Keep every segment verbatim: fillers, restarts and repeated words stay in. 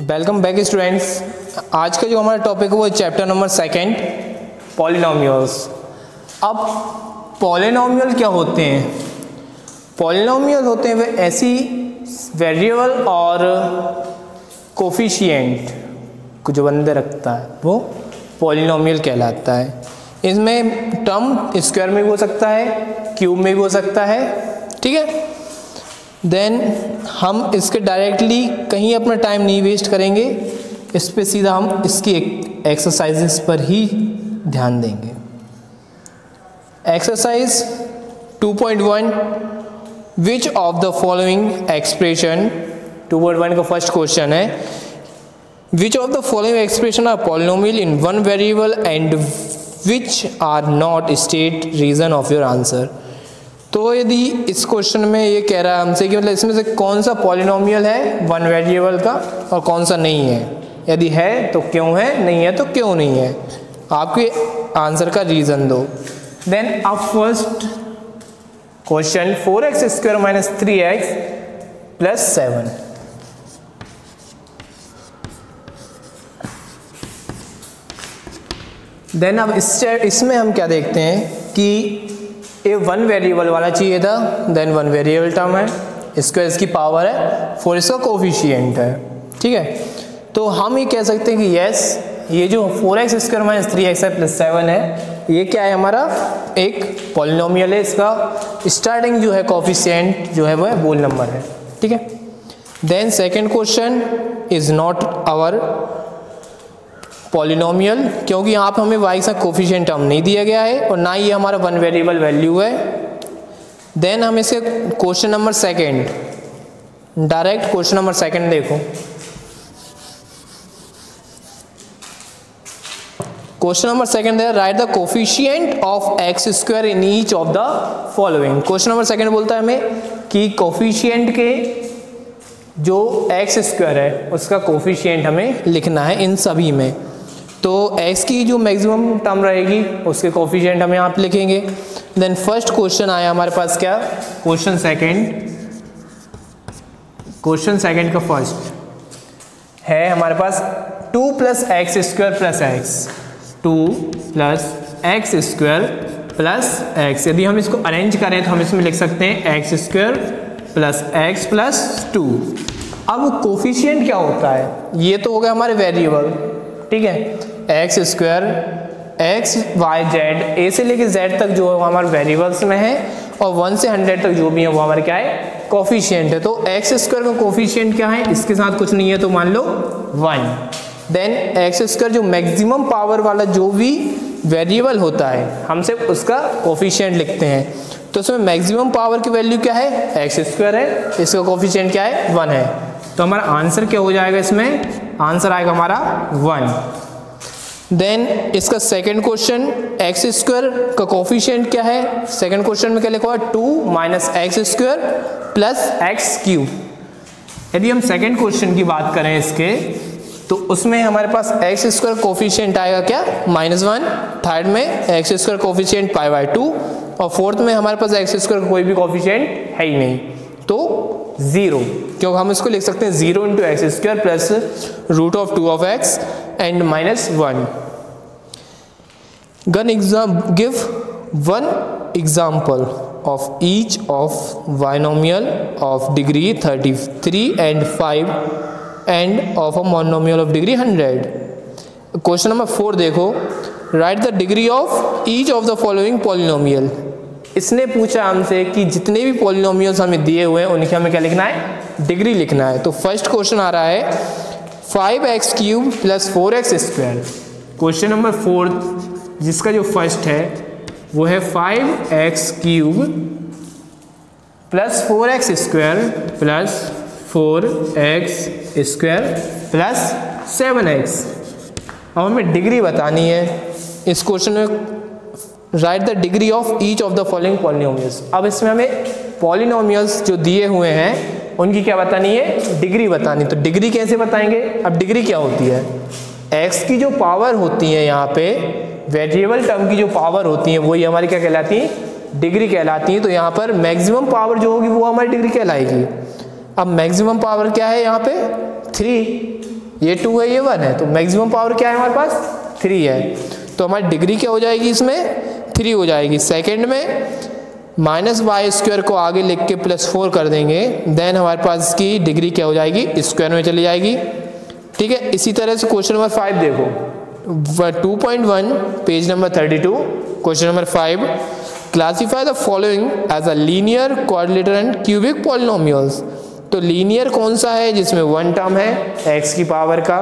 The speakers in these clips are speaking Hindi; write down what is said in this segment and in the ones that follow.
Welcome back students. आज का जो हमारा टॉपिक है वो चैप्टर नंबर सेकंड पॉलिनोमियल्स। अब पॉलिनोमियल क्या होते हैं? पॉलिनोमियल होते हैं वे ऐसी वेरिएबल और कोफिशिएंट को जो बंदे रखता है वो पॉलिनोमियल कहलाता है। इसमें टर्म स्क्वायर में भी हो सकता है, क्यूब में भी हो सकता है, ठीक है। देन हम इसके डायरेक्टली कहीं अपना टाइम नहीं वेस्ट करेंगे, इस पे सीधा हम इसकी एक्सरसाइजेस पर ही ध्यान देंगे। Exercise two point one, which of the following expression, two point one का फर्स्ट क्वेश्चन है, which of the following expression are polynomial in one variable and which are not state reason of your answer. तो यदि इस क्वेश्चन में ये कह रहा है हमसे कि मतलब इसमें से कौन सा पॉलिनोमियल है वन वेरिएबल का और कौन सा नहीं है, यदि है तो क्यों है, नहीं है तो क्यों नहीं है, आपके आंसर का रीजन दो। देन अब first question, four x square minus three x plus seven. Then अब इस इसमें हम क्या देखते हैं कि ये वन वेरिएबल वाला चाहिए था, देन वन वेरिएबल टर्म है, स्क्वायर इसकी पावर है, फोर इसका कोफिशिएंट है, ठीक है। तो हम ये कह सकते हैं कि यस, ये जो four x square minus three x है प्लस सेवन है, ये क्या है हमारा एक पॉलिनोमियल है। इसका स्टार्टिंग जो है कोफिशिएंट जो है वो है होल नंबर है, ठीक है। Then second question is not our polynomial, क्योंकि यहाँ पे हमें वाई का कोफिशिएंट टर्म नहीं दिया गया है और ना ही हमारा वन वेरिएबल वैल्यू है। देन हम इसके question number second, direct question number second देखो। क्वेश्चन नंबर सेकंड है, write the coefficient of x square in each of the following. Question number second बोलता है हमें कि कोफिशिएंट के जो एक्स स्क्वायर है उसका कोफिशिएंट हमें लिखना है इन सभी में। तो x की जो मैक्सिमम टर्म रहेगी उसके कोफिशिएंट हम यहाँ पे लिखेंगे। देन फर्स्ट क्वेश्चन आया हमारे पास क्या, क्वेश्चन सेकंड, क्वेश्चन सेकंड का फर्स्ट है हमारे पास two plus x square plus x, two plus x square plus x. यदि हम इसको अरेंज करें तो हम इसमें लिख सकते हैं x square plus x plus two. अब कोफिशिएंट क्या होता है, ये तो हो गया हमारे वेरिएबल, ठीक है। X square x y z, A से लेके जेड तक जो है वो हमारे वेरिएबल्स में है और वन से हंड्रेड तक जो भी है वो हमारे क्या है कोफिशिएंट है। तो एक्स स्क्वायर का कोफिशिएंट क्या है, इसके साथ कुछ नहीं है तो मान लो वन। देन एक्स स्क्वायर जो मैक्सिमम पावर वाला जो भी वेरिएबल होता है हम सिर्फ उसका कोफिशिएंट लिखते हैं। तो इसमें मैक्सिमम पावर की वैल्यू क्या है, एक्स स्क्वायर है, इसका कोफिशिएंट क्या है, वन है। तो हमारा आंसर क्या हो जाएगा, इसमें आंसर आएगा हमारा वन। देन इसका सेकंड क्वेश्चन, एक्स स्क्वायर का कोफिशिएंट क्या है, सेकंड क्वेश्चन में क्या लिखा हुआ है, two minus x square plus x cube. यदि हम सेकंड क्वेश्चन की बात करें इसके, तो उसमें हमारे पास एक्स स्क्वायर कोफिशिएंट आएगा क्या, माइनस वन, थर्ड में x square coefficient pi by two और फोर्थ में हमारे पास एक्स स्क्वायर का कोई भी कोफिशिएंट है ही नहीं, तो जीरो, क्योंकि हम इसको लिख सकते हैं zero into x square plus root of two of x and minus one. Gun exam give one example of each of binomial of degree thirty three and five and of a monomial of degree hundred. Question number four देखो, write the degree of each of the following polynomial. इसने पूछा हमसे कि जितने भी पॉलिनोमियल्स हमें दिए हुए हैं उनकी हमें क्या लिखना है, डिग्री लिखना है। तो फर्स्ट क्वेश्चन आ रहा है five x cube plus four x square. Question number four जिसका जो फर्स्ट है वो है five x cube plus four x square plus four x square plus seven x. अब हमें डिग्री बतानी है इस क्वेश्चन में, write the degree of each of the following polynomials. अब इसमें हमें पॉलिनोमियल्स जो दिए हुए हैं उनकी क्या बतानी है, डिग्री बतानी। तो डिग्री कैसे बताएंगे, अब डिग्री क्या होती है, x की जो पावर होती है यहाँ पे वेरिएबल टर्म की जो पावर होती है वही हमारी क्या कहलाती है, डिग्री कहलाती है। तो यहाँ पर मैक्सिमम पावर जो होगी वो हमारी डिग्री कहलाएगी। अब मैक्सिमम पावर क्या है यहाँ पे, थ्री, ये टू है, ये वन है, तो मैक्सिमम पावर क्या है हमारे पास, थ्री है। तो हमारी डिग्री क्या हो जाएगी इसमें, थ्री हो जाएगी। सेकेंड में माइनस वाई स्क्वायर को आगे लिख के प्लस फोर कर देंगे, देन हमारे पास इसकी डिग्री क्या हो जाएगी, स्क्वायर में चली जाएगी। ठीक है, इसी तरह से क्वेश्चन नंबर फाइव देखो, two point one page number thirty two, question number five, classify the following as a linear, quadrilateral and cubic polynomials. तो लीनियर कौन सा है, जिसमें वन टर्म है एक्स की पावर का,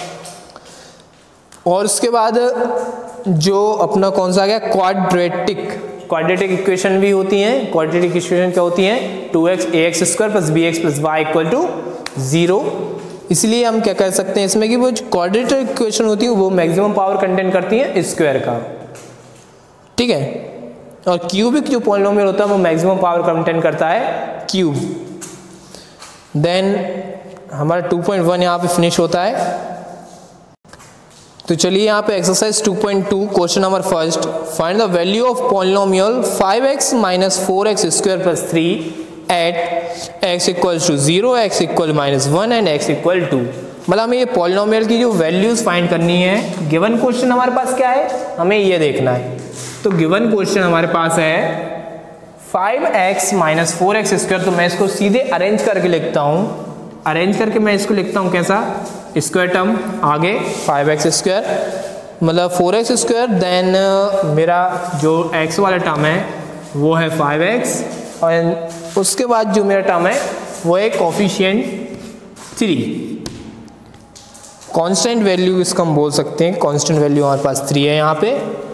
और उसके बाद जो अपना कौन सा आ गया, क्वाड्रेटिक। क्वाड्रेटिक इक्वेशन भी होती हैं, क्वाड्रेटिक इक्वेशन क्या होती हैं, two x a x square plus b x plus y equal to zero. इसलिए हम क्या कर सकते हैं इसमें कि वो जो क्वाड्रेटिक इक्वेशन होती है वो मैक्सिमम पावर कंटेन करती है स्क्वायर का। ठीक है, और क्यूबिक जो पॉलिनोमियल होता है वो मैक्सिमम पावर कंटेन करता है क्यूब। देन हमारा टू पॉइंट वन यहाँ पे फिनिश होता है। तो चलिए यहाँ पे exercise two point two question number first, find the value of polynomial five x minus four x square plus three at x equal to zero, x equal minus one and x equal two. मतलब हमें ये पॉलिनोमियल की जो वैल्यूज फाइंड करनी है। गिवन क्वेश्चन हमारे पास क्या है, हमें ये देखना है। तो गिवन क्वेश्चन हमारे पास है five x minus four x square, तो मैं इसको सीधे अरेंज करके लिखता हूँ। अरेंज करके मैं इसको लिखता हूँ कैसा, स्क्वायर टर्म आगे फाइव एक्स स्क्वायर मतलब फोर एक्स स्क्वायर, देन मेरा जो x वाला टर्म है वो है फाइव एक्स, और उसके बाद जो मेरा टर्म है वो है कोफिशिएंट थ्री। कांस्टेंट वैल्यू इसका हम बोल सकते हैं, कांस्टेंट वैल्यू हमारे पास थ्री है यहाँ पे।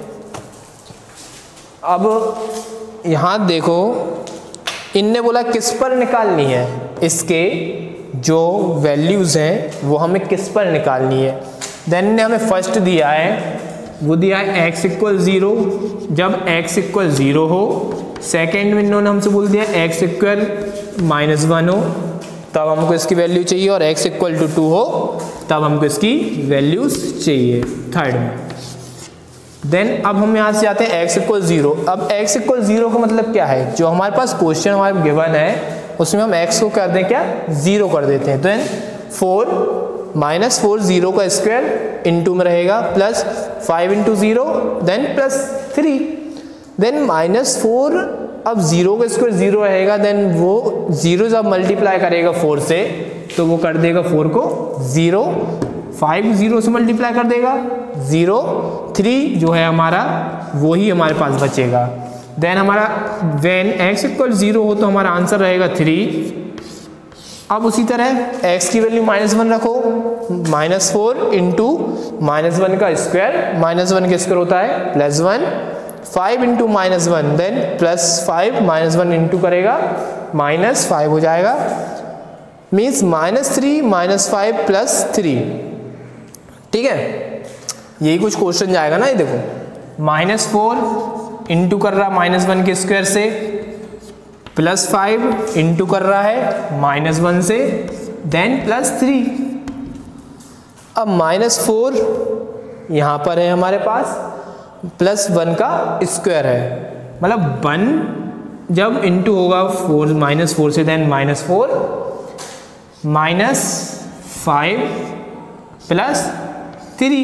अब यहाँ देखो, इनने बोला किस पर निकालनी है, इसके जो वैल्यूज हैं वो हमें किस पर निकालनी है। देन ने हमें फर्स्ट दिया है, वो दिया है x इक्वल ज़ीरो, जब x इक्वल ज़ीरो हो। सेकेंड में इन्होंने हमसे बोल दिया x इक्वल माइनस वन हो, तब हमको इसकी वैल्यू चाहिए, और x इक्वल टू टू हो तब हमको इसकी वैल्यूज चाहिए थर्ड में। देन अब हम यहाँ से जाते हैं x इक्वल ज़ीरो। अब x इक्वल ज़ीरो का मतलब क्या है, जो हमारे पास क्वेश्चन हमारे गिवन है उसमें हम x को कर दें क्या, ज़ीरो कर देते हैं। Then four minus four zero का स्क्वायर इंटू में रहेगा, plus five into zero, then plus three. Then minus four, अब जीरो का स्क्वायर जीरो रहेगा, देन वो जीरो जब मल्टीप्लाई करेगा फोर से तो वो कर देगा फोर को ज़ीरो, फाइव जीरो से मल्टीप्लाई कर देगा ज़ीरो, थ्री जो है हमारा वो ही हमारे पास बचेगा। देन हमारा वेन x इक्वल ज़ीरो हो तो हमारा आंसर रहेगा थ्री। अब उसी तरह x की वैल्यू माइनस वन रखो, minus four into minus one का स्क्वायर, माइनस वन का स्क्वायर होता है plus one, five into minus one, then plus five, minus one into करेगा माइनस फाइव हो जाएगा, means minus three minus five plus three. ठीक है, यही कुछ क्वेश्चन जाएगा ना। ये देखो, माइनस फोर इंटू कर रहा माइनस वन के स्क्वायर से, प्लस फाइव इंटू कर रहा है माइनस वन से, देन प्लस थ्री। अब माइनस फोर यहाँ पर है हमारे पास, प्लस वन का स्क्वायर है, मतलब वन जब इंटू होगा फोर माइनस फोर से, then minus four minus five plus three.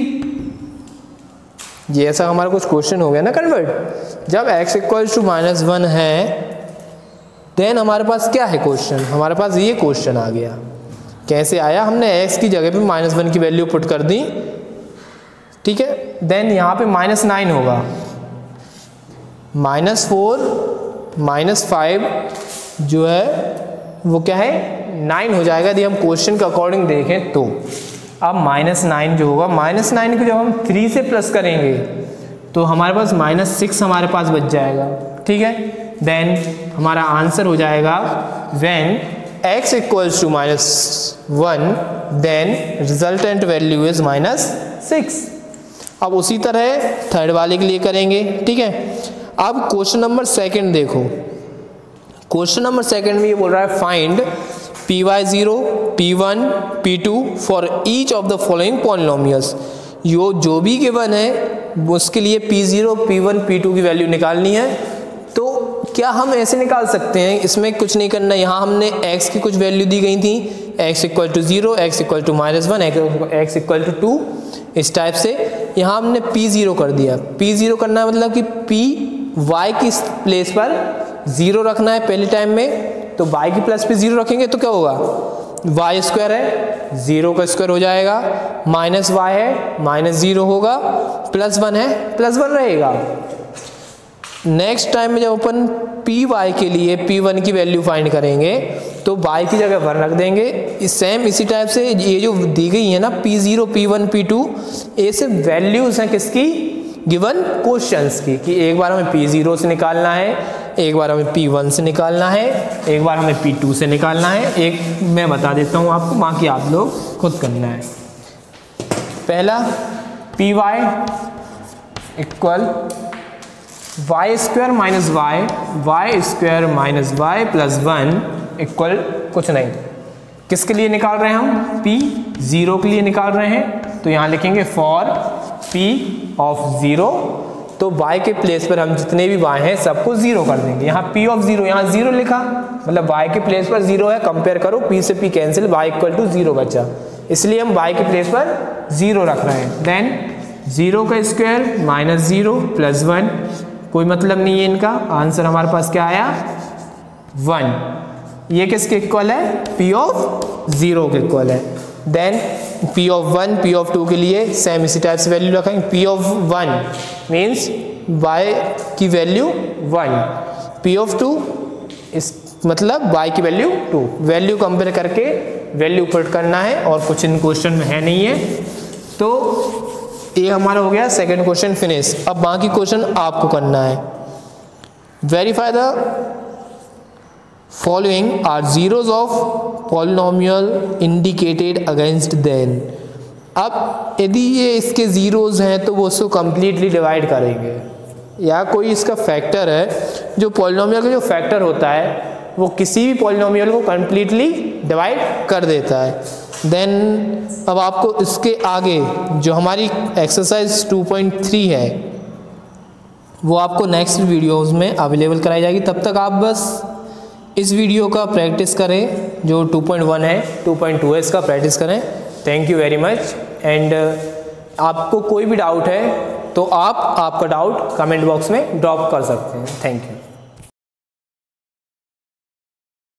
ये ऐसा हमारा कुछ क्वेश्चन हो गया ना कन्वर्ट। जब x equal to minus one है, देन हमारे पास क्या है क्वेश्चन, हमारे पास ये क्वेश्चन आ गया। कैसे आया, हमने x की जगह पे माइनस वन की वैल्यू पुट कर दी। ठीक है, देन यहाँ पे माइनस नाइन होगा, माइनस फोर माइनस फाइव जो है वो क्या है, नाइन हो जाएगा। यदि हम क्वेश्चन के अकॉर्डिंग देखें तो अब माइनस नाइन जो होगा, माइनस नाइन को जब हम थ्री से प्लस करेंगे तो हमारे पास माइनस सिक्स हमारे पास बच जाएगा। ठीक है, देन हमारा आंसर हो जाएगा when x equals to minus one, then resultant value is minus six. अब उसी तरह थर्ड वाले के लिए करेंगे। ठीक है, अब क्वेश्चन नंबर सेकंड देखो, क्वेश्चन नंबर सेकंड में ये बोल रहा है find p y zero, p one, p two for each of the following polynomials. यो जो भी गिवन है उसके लिए p zero, p one, p two की वैल्यू निकालनी है। तो क्या हम ऐसे निकाल सकते हैं, इसमें कुछ नहीं करना। यहाँ हमने x की कुछ वैल्यू दी गई थी, x equal to zero, x equal to minus one, x equal to two, इस टाइप से। यहाँ हमने p ज़ीरो कर दिया। p ज़ीरो करना है मतलब कि p y की प्लेस पर ज़ीरो रखना है पहले टाइम में, तो y की प्लस पे ज़ीरो रखेंगे तो क्या होगा, वाई स्क्वायर है, ज़ीरो का स्क्वायर हो जाएगा, माइनस वाई है, माइनस ज़ीरो होगा, प्लस वन है, प्लस वन रहेगा। नेक्स्ट टाइम में जब अपन पी वाई के लिए पी वन की वैल्यू फाइंड करेंगे तो y की जगह वन रख देंगे। इस सेम इसी टाइप से ये जो दी गई है ना p zero, p one, p two, ये सब वैल्यूज़ हैं किसकी, गिवन क्वेश्चंस की, कि एक बार हमें पी ज़ीरो से निकालना है, एक बार हमें पी वन से निकालना है, एक बार हमें पी टू से निकालना है। एक मैं बता देता हूँ आपको, बाकी आप लोग खुद करना है। पहला p y equal y square minus y, y square minus y plus one equal कुछ नहीं। किसके लिए निकाल रहे हैं हम, पी ज़ीरो के लिए निकाल रहे हैं, तो यहाँ लिखेंगे फॉर पी ऑफ ज़ीरो। तो y के प्लेस पर हम जितने भी y हैं सबको ज़ीरो कर देंगे। यहाँ p ऑफ ज़ीरो, यहाँ ज़ीरो लिखा मतलब y के प्लेस पर ज़ीरो है, कंपेयर करो p से p cancel, y equal to zero बचा, इसलिए हम y के प्लेस पर ज़ीरो रख रहे हैं। देन ज़ीरो का square minus zero plus one, कोई मतलब नहीं है इनका, आंसर हमारे पास क्या आया, वन। ये किसके इक्वल है, p ऑफ ज़ीरो के इक्वल है। Then p of one, p of two के लिए सेम इसी टाइप से वैल्यू रखेंगे। p of one means y की value one, p of two इस मतलब y की वैल्यू टू। वैल्यू कंपेयर करके वैल्यू पुट करना है और कुछ इन क्वेश्चन में है नहीं है। तो ये हमारा हो गया सेकंड क्वेश्चन फिनिश। अब बाकी क्वेश्चन आपको करना है। Verify the following are zeros of polynomial indicated against then. अब यदि ये इसके जीरोज हैं तो वो उसको कंप्लीटली डिवाइड करेंगे, या कोई इसका फैक्टर है जो पॉलिनोमियल का जो फैक्टर होता है वो किसी भी पॉलिनोमियल को कंप्लीटली डिवाइड कर देता है। देन अब आपको इसके आगे जो हमारी एक्सरसाइज टू पॉइंट थ्री है वो आपको नेक्स्ट वीडियोस में अवेलेबल कराई जाएगी। तब तक आप बस इस वीडियो का प्रैक्टिस करें, जो टू पॉइंट वन है, टू पॉइंट टू है, इसका प्रैक्टिस करें। Thank you very much. And आपको कोई भी डाउट है तो आप आपका डाउट कमेंट बॉक्स में ड्रॉप कर सकते हैं। Thank you.